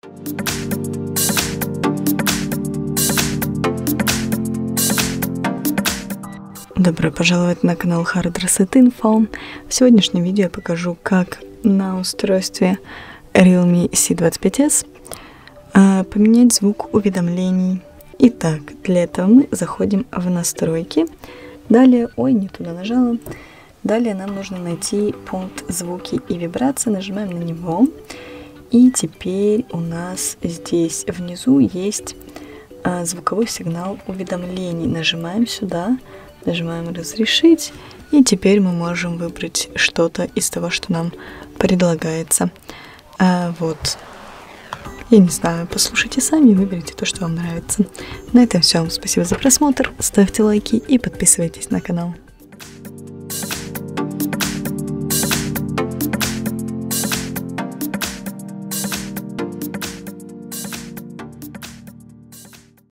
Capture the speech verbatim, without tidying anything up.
Добро пожаловать на канал Hard Reset Info. В сегодняшнем видео я покажу, как на устройстве Realme си двадцать пять эс поменять звук уведомлений. Итак, для этого мы заходим в настройки. Далее, ой, не туда нажала. Далее нам нужно найти пункт звуки и вибрации. Нажимаем на него. И теперь у нас здесь внизу есть звуковой сигнал уведомлений. Нажимаем сюда. Нажимаем «Разрешить», и теперь мы можем выбрать что-то из того, что нам предлагается. А, вот. Я не знаю, послушайте сами и выберите то, что вам нравится. На этом все. Спасибо за просмотр, ставьте лайки и подписывайтесь на канал.